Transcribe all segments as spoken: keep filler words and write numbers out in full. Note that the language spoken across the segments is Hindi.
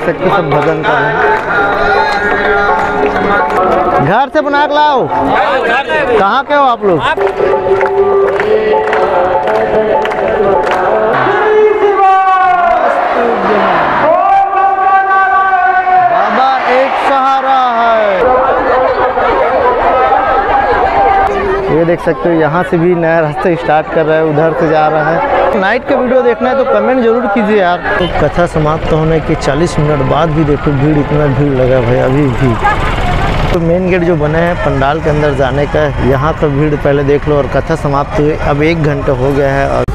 देख सकते हो सब भजन कर रहे हैं। घर से बना के लाओ। कहाँ के हो आप लोग? बाबा एक सहारा है। ये देख सकते हो यहाँ से भी नया रास्ता स्टार्ट कर रहा है, उधर से जा रहा है। नाइट का वीडियो देखना है तो कमेंट जरूर कीजिए यार। तो कथा समाप्त होने के चालीस मिनट बाद भी देखो भीड़, इतना भीड़ लगा भाई अभी भी। तो मेन गेट जो बने हैं पंडाल के अंदर जाने का, यहाँ का भीड़ पहले देख लो। और कथा समाप्त हुई अब एक घंटा हो गया है। और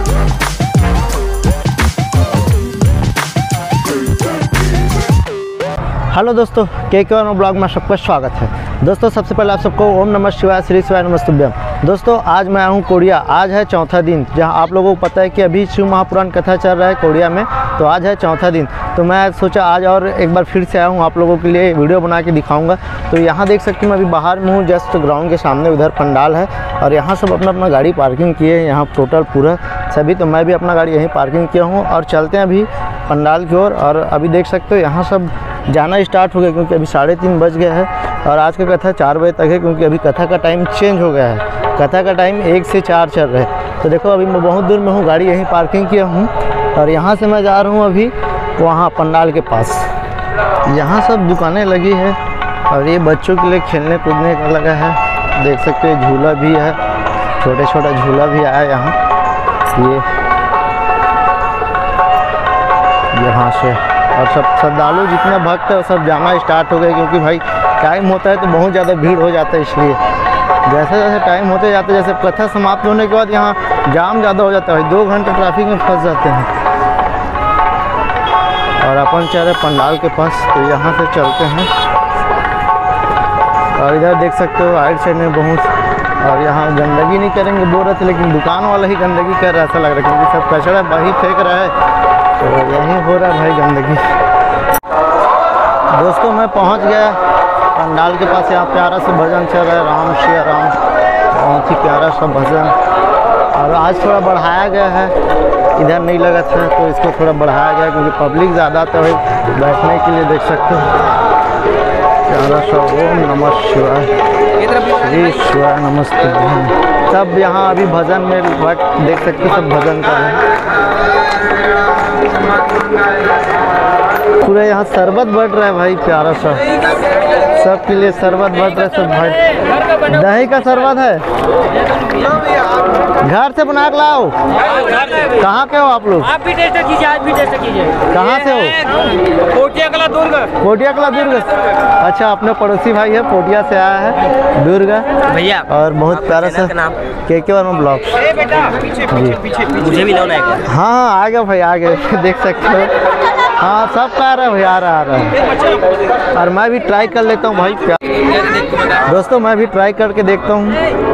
हेलो दोस्तों, के के वन ब्लॉग में सबका स्वागत है। दोस्तों सबसे पहले आप सबको ओम नमः शिवाय, श्री शिवाय नमस्तुभ्यम। दोस्तों आज मैं आया हूँ कोडिया। आज है चौथा दिन, जहाँ आप लोगों को पता है कि अभी शिव महापुराण कथा चल रहा है कोडिया में, तो आज है चौथा दिन। तो मैं सोचा आज और एक बार फिर से आया हूँ, आप लोगों के लिए वीडियो बना के दिखाऊंगा। तो यहाँ देख सकते हैं मैं अभी बाहर में हूँ, जस्ट ग्राउंड के सामने उधर पंडाल है। और यहाँ सब अपना अपना गाड़ी पार्किंग किए हैं, यहाँ टोटल पूरा सभी। तो मैं भी अपना गाड़ी यहीं पार्किंग किया हूँ और चलते हैं अभी पंडाल की ओर। और अभी देख सकते हो यहाँ सब जाना स्टार्ट हो गया, क्योंकि अभी साढ़े तीन बज गया है और आज का कथा चार बजे तक है, क्योंकि अभी कथा का टाइम चेंज हो गया है। कथा का टाइम एक से चार चल रहा है। तो देखो अभी मैं बहुत दूर में हूँ, गाड़ी यहीं पार्किंग किया हूँ और यहाँ से मैं जा रहा हूँ अभी वहाँ पंडाल के पास। यहाँ सब दुकानें लगी है और ये बच्चों के लिए खेलने कूदने का लगा है। देख सकते हो झूला भी है, छोटे छोटा झूला भी आया यहाँ। ये यहाँ से और सब श्रद्धालु जितना भक्त है वो सब जाना स्टार्ट हो गए, क्योंकि भाई टाइम होता है तो बहुत ज़्यादा भीड़ हो जाता है। इसलिए जैसे जैसे टाइम होते जाते, जैसे कथा समाप्त होने के बाद यहाँ जाम ज़्यादा हो जाता है, दो घंटे ट्रैफिक में फंस जाते हैं। और अपन चल रहे पंडाल के पास, तो यहाँ से चलते हैं। और इधर देख सकते हो राइट साइड में बहुत, और यहाँ गंदगी नहीं करेंगे बोल रहे थे, लेकिन दुकान वाला ही गंदगी कर रहा है ऐसा लग रहा है, क्योंकि सब कचरा वही फेंक रहा है, तो यही हो रहा है भाई गंदगी। दोस्तों मैं पहुंच गया पंडाल के पास। यहाँ प्यारा सा भजन चल रहा है, राम श्री राम, बहुत ही प्यारा सा भजन। और आज थोड़ा बढ़ाया गया है, इधर नहीं लगा था तो इसको थोड़ा बढ़ाया गया, क्योंकि पब्लिक ज़्यादा तो है बैठने के लिए। देख सकते हो प्यारा सा ओम नमः शिवाय, श्री शिवाय नमस्तुभ्यम। सब यहाँ अभी भजन में बट देख सकते हो सब भजन कर रहे हैं। पूरा यहाँ शरबत बढ़ रहा है भाई, प्यारा सा सबके लिए शरबत बढ़ रहा है सब भाई। दही का शरबत है, घर से बना के लाओ। कहाँ के हो आप लोग? आप भी टेस्ट कीजिए, आज भी टेस्ट कीजिए। कहाँ से हो? पोटिया कला दुर्ग। पोटिया कला दुर्ग, अच्छा अपने पड़ोसी भाई है, पोटिया से आया है दुर्ग भैया। और बहुत प्यारा सा के के वन ब्लॉग। मुझे भी लोन आएगा। हाँ आ गया भाई, आ गए देख सकते हो। हाँ सब कह रहे हैं भाई, आ रहा आ रहा है। और मैं भी ट्राई कर लेता हूँ भाई। दोस्तों मैं भी ट्राई करके देखता हूँ,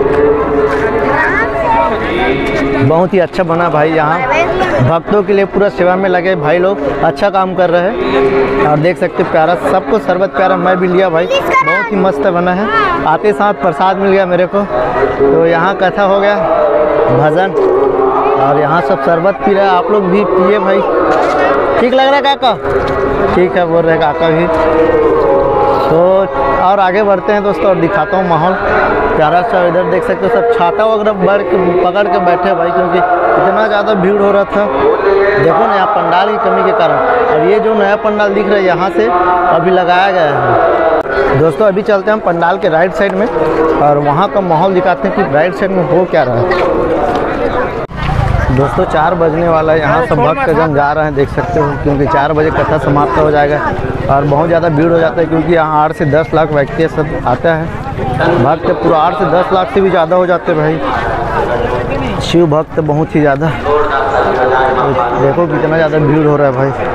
बहुत ही अच्छा बना भाई। यहाँ भक्तों के लिए पूरा सेवा में लगे भाई, लोग अच्छा काम कर रहे हैं। और देख सकते प्यारा, सबको शरबत प्यारा, मैं भी लिया भाई, बहुत ही मस्त बना है। आते साथ प्रसाद मिल गया मेरे को। तो यहाँ कथा हो गया, भजन, और यहाँ सब शरबत पी रहे हैं। आप लोग भी पिए भाई, ठीक लग रहा है काका? ठीक है बोल रहे काका भी। तो और आगे बढ़ते हैं दोस्तों और दिखाता हूँ माहौल प्यारा सा। इधर देख सकते हो सब छाता वगैरह बढ़ के पकड़ के बैठे भाई, क्योंकि इतना ज़्यादा भीड़ हो रहा था। देखो ना यहाँ पंडाल की कमी के कारण। और ये जो नया पंडाल दिख रहा है यहाँ से अभी लगाया गया है। दोस्तों अभी चलते हैं हम पंडाल के राइट साइड में और वहाँ का माहौल दिखाते हैं कि राइट साइड में हो क्या रहा है। दोस्तों चार बजने वाला है, यहाँ सब भक्तजन जा रहे हैं देख सकते हो, क्योंकि चार बजे कथा समाप्त हो जाएगा। और बहुत ज़्यादा भीड़ हो जाता है, क्योंकि यहाँ आठ से दस लाख व्यक्ति सब आता है। भक्त पूरा आठ से दस लाख से भी ज़्यादा हो जाते भाई, शिव भक्त बहुत ही ज़्यादा। तो देखो कितना ज़्यादा भीड़ हो रहा है भाई।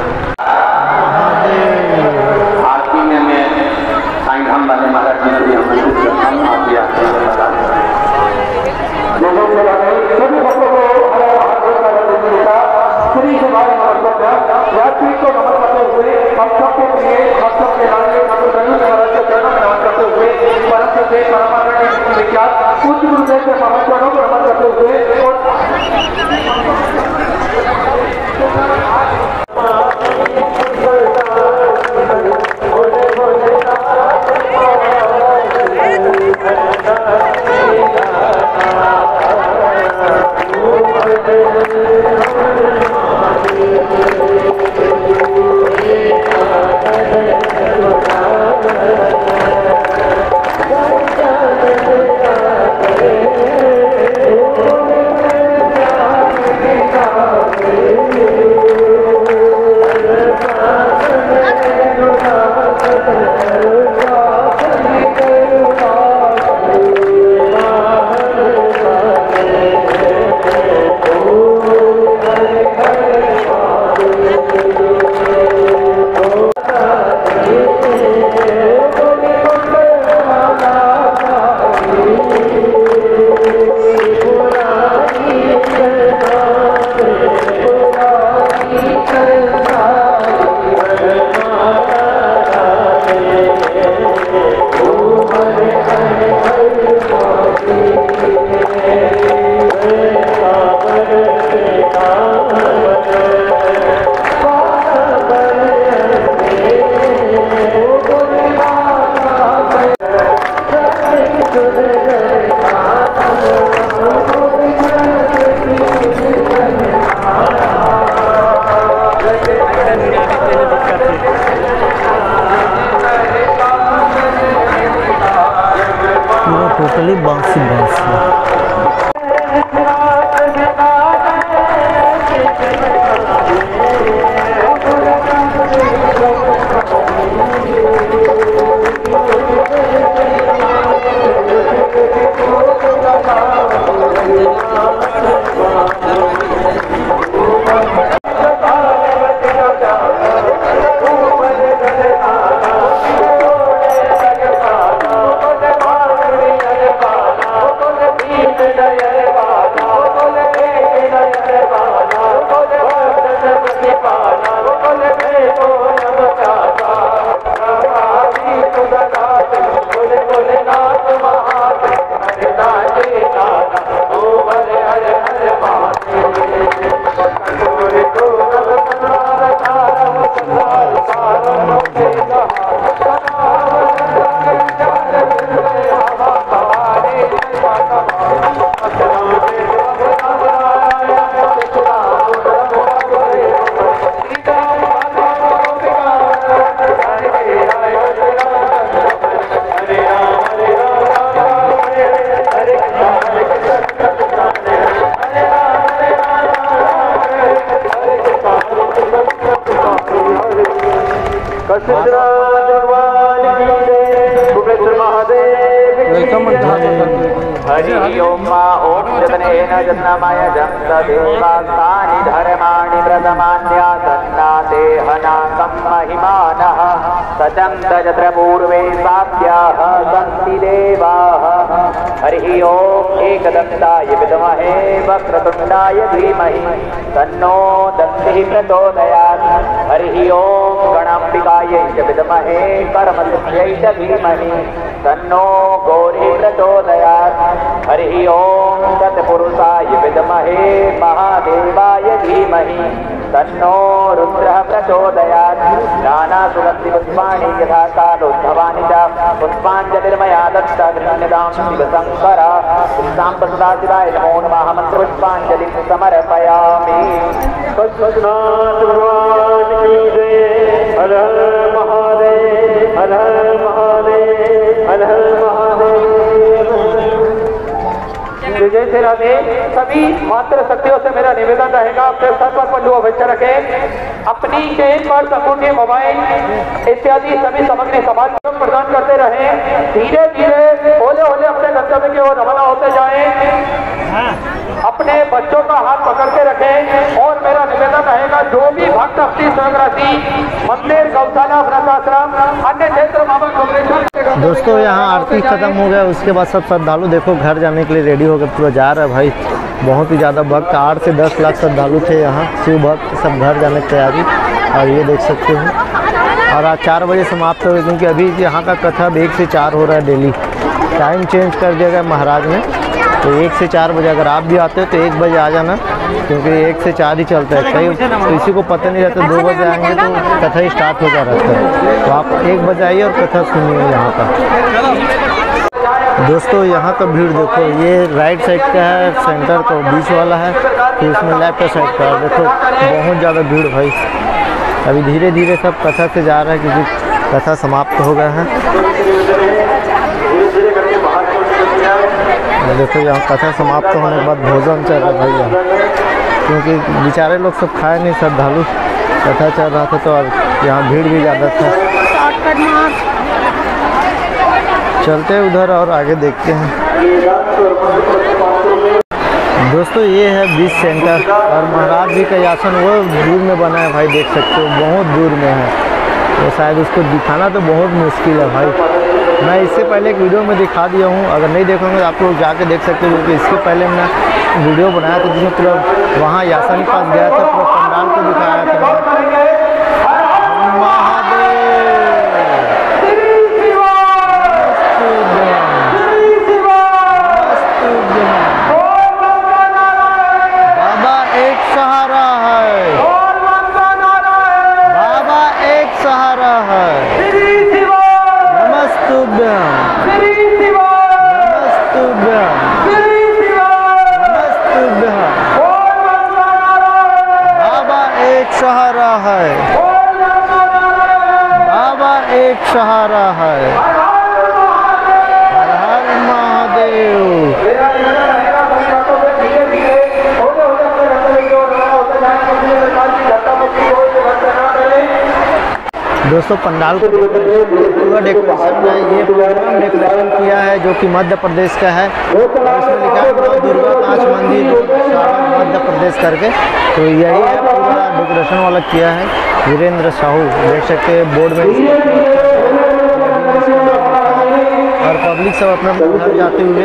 यात्री को नमन करते हुए हम सबके प्रिय हम सबके लाडले ठाकुर रघुनाथ महाराज के चरणों में नमन करते हुए परम से परमात्मा के विख्यात उच्च गुरुदेव के चरणों को नमन करते हुए और हरि ओम ओम जतनेन जन्नमय जन्मदेवानि धर्माणि व्रतमान्या सन्नाते हनाकं महिमानः सतं तजत्र पूर्वे साप्याः सन्ति देवाः हरि ओम एकदन्ताय विद्महे वक्रतुण्डाय धीमहि तन्नो दन्तिः प्रचोदयात् हरि ओम गणाम्बिकायै च विद्महे कर्मसिद्ध्यै च धीमहि तन्नो गौरी प्रचोदयात् हरि ओम तत्पुरुषाय विद्महे महादेवाय धीमहि तन्नो रुद्रः प्रचोदयात् नानासुगन्धि पुष्पाणि यथा कालोद्भवानि च पुष्पाञ्जलिर्मया दत्ता गृह्णीतां शिवशङ्कर पुष्पां सदाशिवाय नमो नमः मन्त्रपुष्पाञ्जलिं समर्पयामि। कृष्णाथ भगवान की जय। हर हर महादेव हर हर महादेव हर हर महादेव। जय श्री राधे। सभी मात्र शक्तियों से मेरा निवेदन रहेगा, अपने सर पर पल्लू अवश्य रखें, अपनी चेन पर अंगूठी मोबाइल इत्यादि सभी सामग्री संभाल प्रदान करते रहें। धीरे धीरे होले होले अपने गंतव्य की ओर रवाना होते जाएं। अपने बच्चों का हाथ पकड़ के रखें और मेरा निवेदन रहेगा, जो भी भक्त अपनी स्वग्रसी मंदिर गौशाला वृद्धाश्रम अन्य क्षेत्र बाबा कॉम्प्लेक्स। दोस्तों यहाँ आरती खत्म हो गया, उसके बाद सब श्रद्धालु देखो घर जाने के लिए रेडी होकर पूरा जा रहा है भाई। बहुत ही ज़्यादा भक्त, आठ से दस लाख श्रद्धालु थे यहाँ शिव भक्त, सब घर जाने की तैयारी। और ये देख सकते हैं, और आज चार बजे समाप्त हो गए क्योंकि अभी यहाँ का कथा एक से चार हो रहा है डेली। टाइम चेंज कर दिया गया महाराज ने, तो एक से चार बजे अगर आप भी आते हो तो एक बजे आ जाना, क्योंकि एक से चार ही चलता है। कई किसी को पता नहीं रहता, दो बजे आएंगे तो कथा ही स्टार्ट होता रहता है। तो आप एक बजे आइए और कथा सुनिए यहाँ का। दोस्तों यहाँ का भीड़ देखो, ये राइट साइड का है, सेंटर का बीच वाला है, फिर इसमें लेफ्ट साइड का है। देखो बहुत ज़्यादा भीड़ भाई। अभी धीरे धीरे सब कथा से जा रहा है क्योंकि कथा समाप्त हो गया है। देखो यहाँ कथा समाप्त होने के बाद भोजन चल रहा है भाई यहाँ, क्योंकि बेचारे लोग सब खाए नहीं, श्रद्धालु कथा चल रहा था तो और यहाँ भीड़ भी ज़्यादा था। चलते हैं उधर और आगे देखते हैं। दोस्तों ये है बीच सेंटर और महाराज जी का आसन वो दूर में बना है भाई, देख सकते हो बहुत दूर में है। तो शायद उसको दिखाना तो बहुत मुश्किल है भाई। मैं इससे पहले एक वीडियो में दिखा दिया हूँ, अगर नहीं देखोगे तो आप लोग जाके देख सकते हो, क्योंकि इसके पहले मैं वीडियो बनाया था जिसमें पूरा वहाँ यासन के पास गया था, पूरा पंडाल को दिखाया था। बाबा एक सहारा है, बाबा एक सहारा है। नमस्तुभ्यं नमस्तुभ्यं नमस्तुभ्यं। बाबा एक सहारा है, बाबा एक सहारा है। हर हर महादेव। दोस्तों पंडाल को पूरा डेकोरेशन है, ये प्रोग्राम डेकोरेशन किया है जो कि मध्य प्रदेश का है। और इसमें लिखा है माँ दुर्गा कांच मंदिर मध्य प्रदेश करके, तो यही है पूरा डेकोरेशन वाला किया है वीरेंद्र साहू, देख सकते हैं बोर्ड में। और पब्लिक सब अपना घर जाते हुए।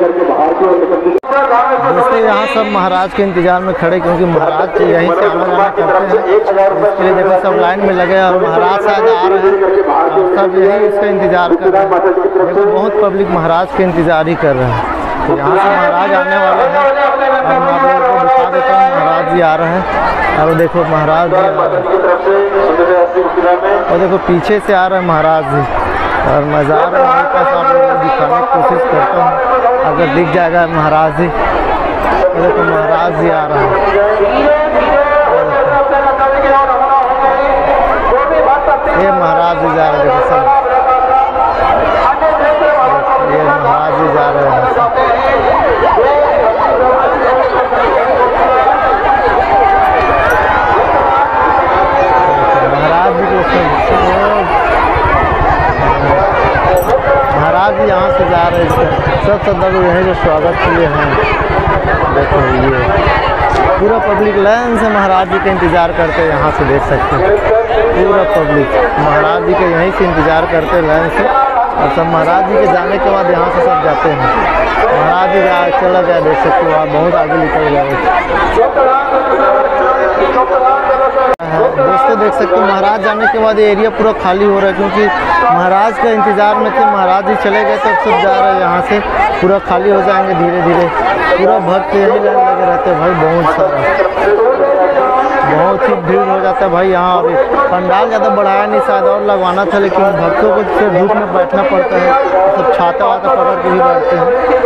दोस्तों यहाँ सब महाराज के इंतजार में खड़े, क्योंकि महाराज यहीं से आना जाना करते हैं, इसके लिए देखो सब लाइन में लगे और महाराज शायद आ रहे हैं और सब यही इसका इंतजार कर रहे हैं। देखो बहुत पब्लिक महाराज के इंतजार ही कर रहे हैं। तो यहाँ से महाराज आने वाले हैं और मैं आप लोगों को दिखा देता हूँ, महाराज जी आ रहे हैं। और देखो महाराज जी आ रहे हैं, और देखो पीछे से आ रहे हैं महाराज जी, और नज़ारा वहीं पास आप लोगों को दिखाने की कोशिश करता हूँ, अगर दिख जाएगा महाराज जी। तो देखो महाराज जी आ रहा है, ये महाराज जी जा रहे हैं, देखो सब ये महाराज जी जा रहे हैं। महाराज जी को महाराज यहाँ से जा रहे हैं, सब श्रद्धालु यहीं जो स्वागत के लिए हैं। देखो ये पूरा पब्लिक लाइन से महाराज जी का इंतज़ार करते यहाँ से देख सकते हैं। पूरा पब्लिक महाराज जी के यहीं से इंतज़ार करते लाइन से, और सब महाराज जी के जाने के बाद यहाँ से सब जाते हैं। महाराज जी जा चला गया, देख सकते हो आप, बहुत आगे निकल गया। दोस्तों देख सकते हो महाराज जाने के बाद ये एरिया पूरा खाली हो रहा है, क्योंकि महाराज का इंतज़ार में थे। महाराज जी चले गए तो सब जा रहे हैं यहाँ से, पूरा खाली हो जाएंगे धीरे धीरे। पूरा भक्त यही लाइन लगे रहते हैं भाई, बहुत सारा, बहुत ही भीड़ हो जाता है भाई यहाँ। अभी पंडाल ज़्यादा बढ़ाया नहीं, शायद और लगवाना था, लेकिन भक्तों को सिर्फ धूप में बैठना पड़ता है, सब छाता वाता पकड़ के भी बैठते हैं।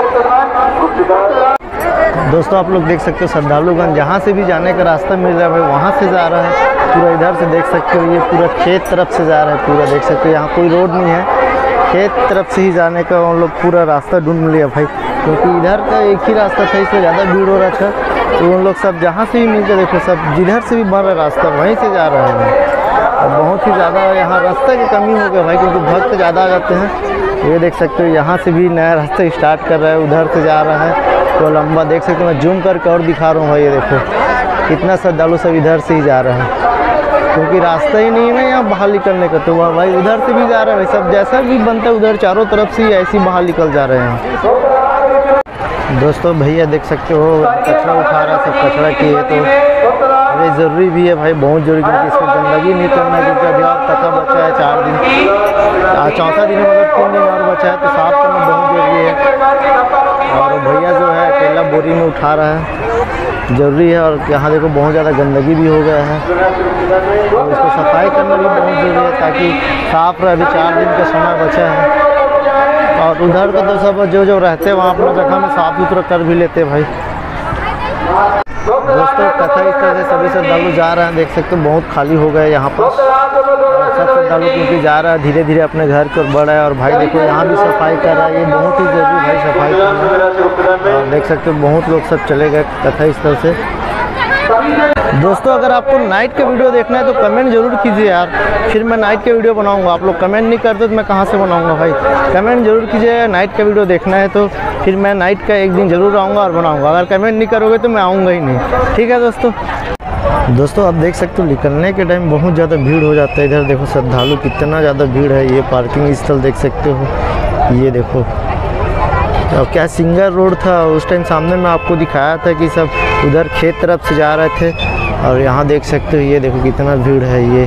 दोस्तों आप लोग देख सकते हो श्रद्धालुगण जहाँ से भी जाने का रास्ता मिल रहा है भाई वहाँ से जा रहा है। पूरा इधर से देख सकते हो, ये पूरा खेत तरफ से जा रहा है, पूरा देख सकते हो यहाँ कोई रोड नहीं है, खेत तरफ से ही जाने का हम लोग पूरा रास्ता ढूंढ लिया भाई, क्योंकि इधर का एक ही रास्ता था, इसलिए ज़्यादा भीड़ हो रहा था। तो उन लोग सब जहाँ से भी मिलकर देखो, सब जिधर से भी बन रहा रास्ता वहीं से जा रहे हैं। और बहुत ही ज़्यादा यहाँ रास्ते की कमी हो गई भाई, क्योंकि भक्त ज़्यादा आ जाते हैं। ये देख सकते हो यहाँ से भी नया रास्ता स्टार्ट कर रहा है, उधर से जा रहा है तो लंबा देख सकते हो। मैं जूम करके और दिखा रहा हूँ भाई, ये देखो कितना श्रद्धालु सब इधर से ही जा रहा है, क्योंकि रास्ता ही नहीं है ना यहाँ बाहर निकलने का। तो वह भाई उधर से भी जा रहा है, सब जैसा भी बनता है उधर चारों तरफ से ही ऐसे ही बाहर निकल जा रहे हैं। दोस्तों भैया देख सकते हो कचरा उठा रहा है, सब कचरा किए, तो अरे ज़रूरी भी है भाई, बहुत जरूरी, क्योंकि इसमें गंदगी नहीं करना है, क्योंकि अभी और कथा बचा है चार दिन, चौथा दिन मतलब तीन दिन और बचा है, तो साफ करना बहुत ज़रूरी है। और भैया जो है अकेला बोरी में उठा रहा है, ज़रूरी है। और यहाँ देखो बहुत ज़्यादा गंदगी भी हो गया है, तो इसको सफाई करना भी बहुत ज़रूरी है, ताकि साफ रहे। अभी चार दिन का समय बचा है, और उधर का तो सब जो जो रहते हैं वहाँ अपना जगह में साफ़ सुथरा कर भी लेते हैं भाई। दोस्तों कथा इस तरह से सभी श्रद्धालु जा रहे हैं, देख सकते हो बहुत खाली हो गया यहाँ पर, सब श्रद्धालु क्योंकि जा रहा है धीरे धीरे अपने घर की ओर बढ़ रहा है। और भाई देखो यहाँ भी सफाई कर रहा है, ये बहुत ही जरूरी भाई सफाई करना। और देख सकते हो बहुत लोग सब चले गए कथा इस तरह से। दोस्तों अगर आपको नाइट का वीडियो देखना है तो कमेंट जरूर कीजिए यार, फिर मैं नाइट का वीडियो बनाऊंगा। आप लोग कमेंट नहीं करते तो मैं कहाँ से बनाऊंगा भाई, कमेंट जरूर कीजिए। नाइट का वीडियो देखना है तो फिर मैं नाइट का एक दिन ज़रूर आऊँगा और बनाऊँगा। अगर कमेंट नहीं करोगे तो मैं आऊँगा ही नहीं, ठीक है दोस्तों। दोस्तों आप देख सकते हो निकलने के टाइम बहुत ज़्यादा भीड़ हो जाता है। इधर देखो श्रद्धालु कितना ज़्यादा भीड़ है, ये पार्किंग स्थल देख सकते हो, ये देखो। अब क्या सिंगल रोड था उस टाइम, सामने में आपको दिखाया था कि सब उधर खेत तरफ से जा रहे थे। और यहाँ देख सकते हो ये देखो कितना भीड़ है ये,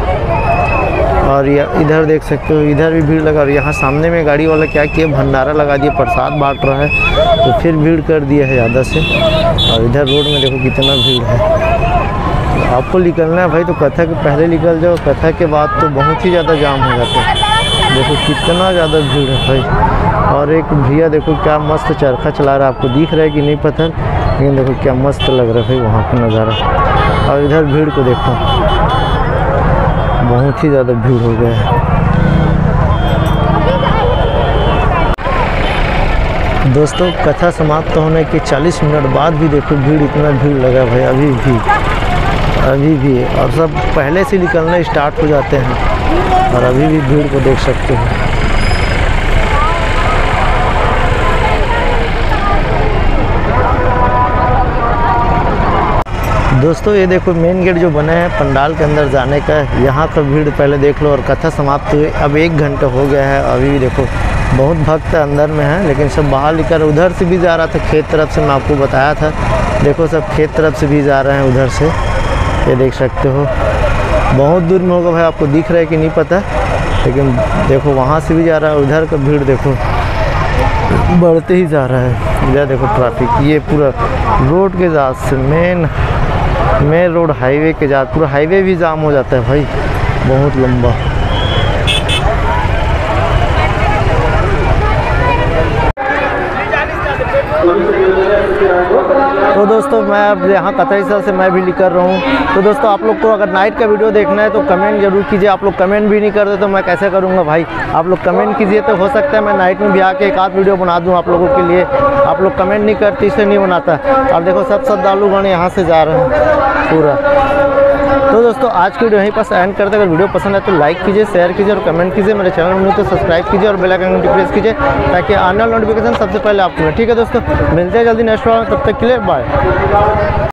और ये इधर देख सकते हो इधर भी भीड़ लगा। और यहाँ सामने में गाड़ी वाला क्या किया, भंडारा लगा दिया, प्रसाद बांट रहा है, तो फिर भीड़ कर दिया है ज़्यादा से। और इधर रोड में देखो कितना भीड़ है। आपको निकलना है भाई तो कथा के पहले निकल जाओ, कथा के बाद तो बहुत ही ज़्यादा जाम हो जाता है। देखो कितना ज़्यादा भीड़ है भाई। और एक भैया देखो क्या मस्त चरखा चला रहा है, आपको दिख रहा है कि नहीं पता, लेकिन देखो क्या मस्त लग रहा है भाई वहाँ का नज़ारा। और इधर भीड़ को देखो, बहुत ही ज़्यादा भीड़ हो गया है। दोस्तों कथा समाप्त होने के चालीस मिनट बाद भी देखो भीड़, इतना भीड़ लगा भाई अभी भी अभी भी और सब पहले से निकलना स्टार्ट हो जाते हैं, और अभी भी भीड़ को देख सकते हो। दोस्तों ये देखो मेन गेट जो बना है पंडाल के अंदर जाने का, यहाँ का भीड़ पहले देख लो। और कथा समाप्त हुई अब एक घंटा हो गया है, अभी भी देखो बहुत भक्त अंदर में है, लेकिन सब बाहर निकल। उधर से भी जा रहा था खेत तरफ से, मैं आपको बताया था, देखो सब खेत तरफ से भी जा रहे हैं उधर से, ये देख सकते हो। बहुत दूर में होगा भाई, आपको दिख रहा है कि नहीं पता, लेकिन देखो वहाँ से भी जा रहा है। उधर का भीड़ देखो बढ़ते ही जा रहा है। इधर देखो ट्रैफिक, ये पूरा रोड के जात से मेन मेन रोड हाईवे के जात पूरा हाईवे भी जाम हो जाता है भाई, बहुत लंबा। तो दोस्तों मैं अब यहाँ कथा स्थल से मैं भी निकल रहा हूँ। तो दोस्तों आप लोग को अगर नाइट का वीडियो देखना है तो कमेंट जरूर कीजिए। आप लोग कमेंट भी नहीं करते तो मैं कैसे करूँगा भाई, आप लोग कमेंट कीजिए तो हो सकता है मैं नाइट में भी आके एक आध वीडियो बना दूँ आप लोगों के लिए। आप लोग कमेंट नहीं करते इसलिए नहीं बनाता। और देखो सब श्रद्धालुगण यहाँ से जा रहे हैं पूरा। तो दोस्तों आज की वीडियो यहीं पर एंड करते हैं। अगर वीडियो पसंद आए तो लाइक कीजिए, शेयर कीजिए और कमेंट कीजिए। मेरे चैनल में तो सब्सक्राइब कीजिए और बेल आइकन को प्रेस कीजिए ताकि आने वाला नोटिफिकेशन सबसे पहले आपको मिले। ठीक है दोस्तों, मिलते हैं जल्दी नेक्स्ट वीडियो में, तब तक के लिए बाय।